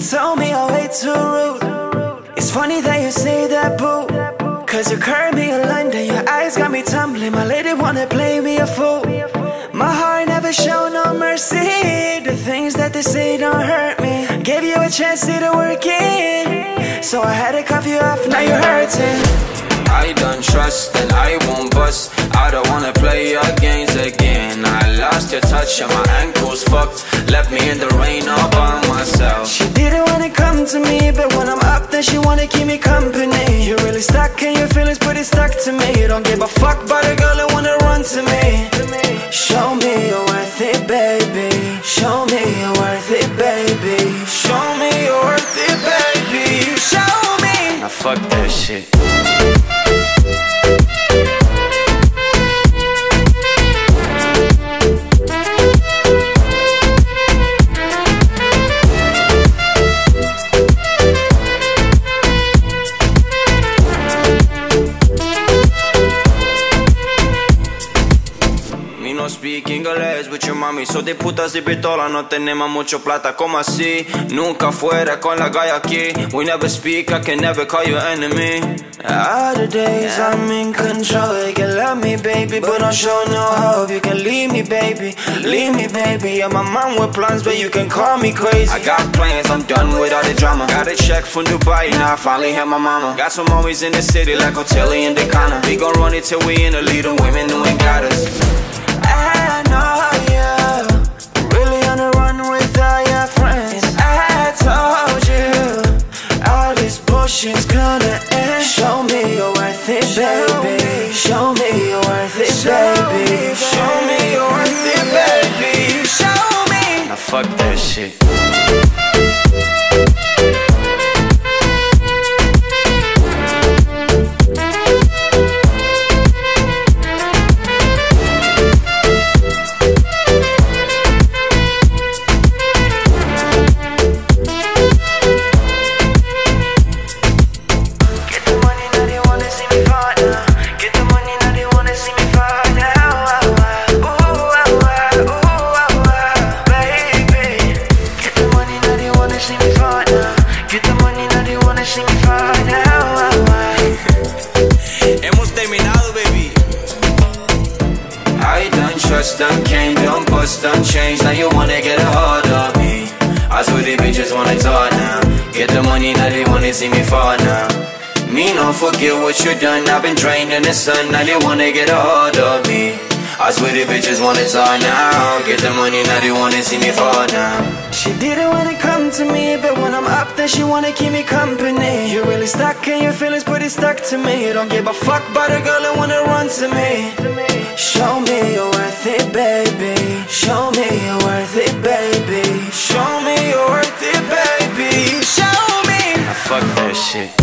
tell me I'm way too rude. It's funny that you say that, boo, cause you curved me a line, then your eyes got me tumbling. My lady wanna play me a fool. My heart never showed no mercy. The things that they say don't hurt me. Gave you a chance to work it, so I had to cuff you off, now you're hurting. I don't trust and I won't bust. I don't wanna play your games again. I lost your touch and my ankles fucked. Left me in the rain all by myself. She didn't wanna come to me, but when I'm up then she wanna keep me company. You're really stuck in your feelings, but it's stuck to me. You don't give a fuck about a girl that wanna run to me. Show me you're worth it, baby. Show me you're worth it, baby. Show me you're worth it, baby. Show me. Now fuck that shit. No speak inglés with your mami. So de putas y pistolas no tenemos mucho plata. Como así? Nunca fuera con la guy aquí. We never speak, I can never call you enemy. Other days I'm in control. You can love me, baby, but don't show no hope. You can leave me, baby, leave me, baby. Yeah, my mom with plans, but you can call me crazy. I got plans, I'm done with all the drama. Got a check from Dubai, now I finally have my mama. Got some homies in the city like Otelli and Decana. We gon' run it till we in the lead. The women who ain't got us. I know you really on the run with all your friends. I told you all this bullshit's gonna end. Show me you're worth it, baby. Show me you're worth it, baby. Show me you're worth it, baby. Show me. Now fuck that shit. Hemos terminado, baby. I done trust, done came, done bust, done changed. Now you wanna get a hold of me. I swear the bitches wanna talk now. Get the money, now they wanna see me fall now. Me no forget what you done. I've been drained in the sun, now they wanna get a hold of me. I swear the bitches wanna talk now. Get the money, now they wanna see me fall now. She didn't wanna come to me, but when I'm up there she wanna keep me company. You're really stuck in your feelings, but it's stuck to me. You don't give a fuck about a girl that wanna run to me. Show me you're worth it, baby. Show me you're worth it, baby. Show me you're worth it, baby. Show me. Now fuck that shit.